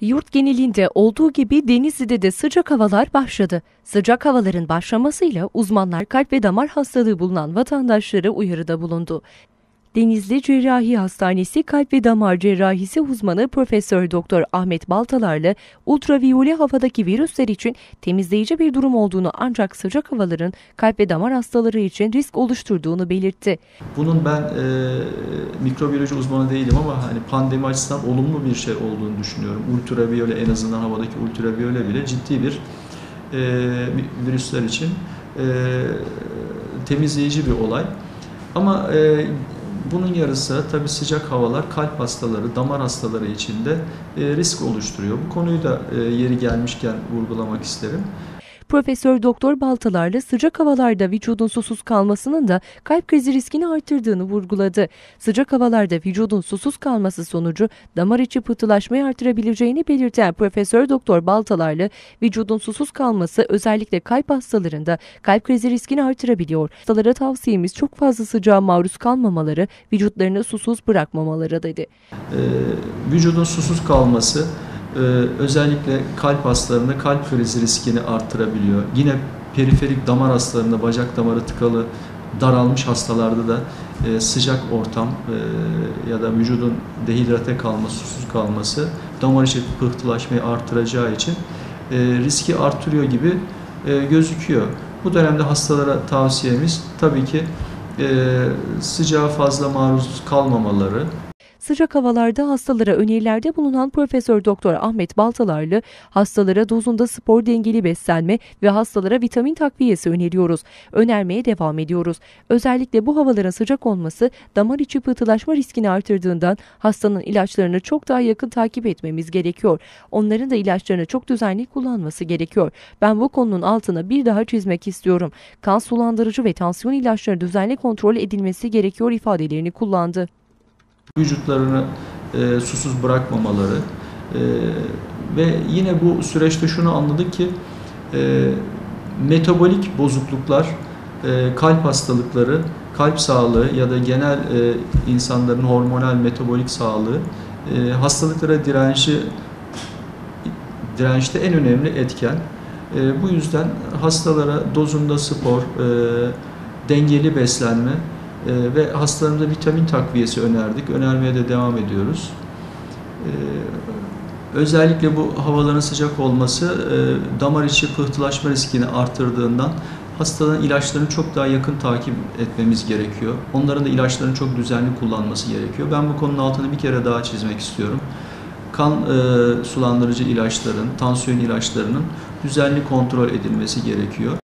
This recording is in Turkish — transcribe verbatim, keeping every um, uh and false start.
Yurt genelinde olduğu gibi Denizli'de de sıcak havalar başladı. Sıcak havaların başlamasıyla uzmanlar kalp ve damar hastalığı bulunan vatandaşlara uyarıda bulundu. Denizli Cerrahi Hastanesi Kalp ve Damar Cerrahisi uzmanı Profesör Doktor Ahmet Baltalarlı, ultraviyole havadaki virüsler için temizleyici bir durum olduğunu ancak sıcak havaların kalp ve damar hastaları için risk oluşturduğunu belirtti. Bunun ben e, mikrobiyoloji uzmanı değilim ama hani pandemi açısından olumlu bir şey olduğunu düşünüyorum. Ultraviyole, en azından havadaki ultraviyole bile ciddi bir e, virüsler için e, temizleyici bir olay. Ama e, bunun yarı sıra tabii sıcak havalar kalp hastaları, damar hastaları için de e, risk oluşturuyor. Bu konuyu da e, yeri gelmişken vurgulamak isterim. Profesör Doktor Baltalarlı sıcak havalarda vücudun susuz kalmasının da kalp krizi riskini artırdığını vurguladı. Sıcak havalarda vücudun susuz kalması sonucu damar içi pıhtılaşmayı artırabileceğini belirten Profesör Doktor Baltalarlı, vücudun susuz kalması özellikle kalp hastalarında kalp krizi riskini artırabiliyor. Hastalara tavsiyemiz çok fazla sıcağa maruz kalmamaları, vücutlarını susuz bırakmamaları dedi. Ee, vücudun susuz kalması Ee, özellikle kalp hastalarında kalp krizi riskini arttırabiliyor. Yine periferik damar hastalarında bacak damarı tıkalı, daralmış hastalarda da e, sıcak ortam e, ya da vücudun dehidrate kalması, susuz kalması damar içi pıhtılaşmayı artıracağı için e, riski artırıyor gibi e, gözüküyor. Bu dönemde hastalara tavsiyemiz tabii ki e, sıcağa fazla maruz kalmamaları. Sıcak havalarda hastalara önerilerde bulunan Profesör Doktor Ahmet Baltalarlı, hastalara dozunda spor, dengeli beslenme ve hastalara vitamin takviyesi öneriyoruz. Önermeye devam ediyoruz. Özellikle bu havaların sıcak olması damar içi pıhtılaşma riskini artırdığından hastanın ilaçlarını çok daha yakın takip etmemiz gerekiyor. Onların da ilaçlarını çok düzenli kullanması gerekiyor. Ben bu konunun altına bir daha çizmek istiyorum. Kan sulandırıcı ve tansiyon ilaçları düzenli kontrol edilmesi gerekiyor ifadelerini kullandı. Vücutlarını e, susuz bırakmamaları e, ve yine bu süreçte şunu anladık ki e, metabolik bozukluklar, e, kalp hastalıkları, kalp sağlığı ya da genel e, insanların hormonal metabolik sağlığı e, hastalıklara direnci dirençte en önemli etken. E, bu yüzden hastalara dozunda spor, e, dengeli beslenme Ee, ve hastalarımıza vitamin takviyesi önerdik. Önermeye de devam ediyoruz. Ee, özellikle bu havaların sıcak olması e, damar içi pıhtılaşma riskini artırdığından hastaların ilaçlarını çok daha yakın takip etmemiz gerekiyor. Onların da ilaçlarını çok düzenli kullanması gerekiyor. Ben bu konunun altını bir kere daha çizmek istiyorum. Kan e, sulandırıcı ilaçların, tansiyon ilaçlarının düzenli kontrol edilmesi gerekiyor.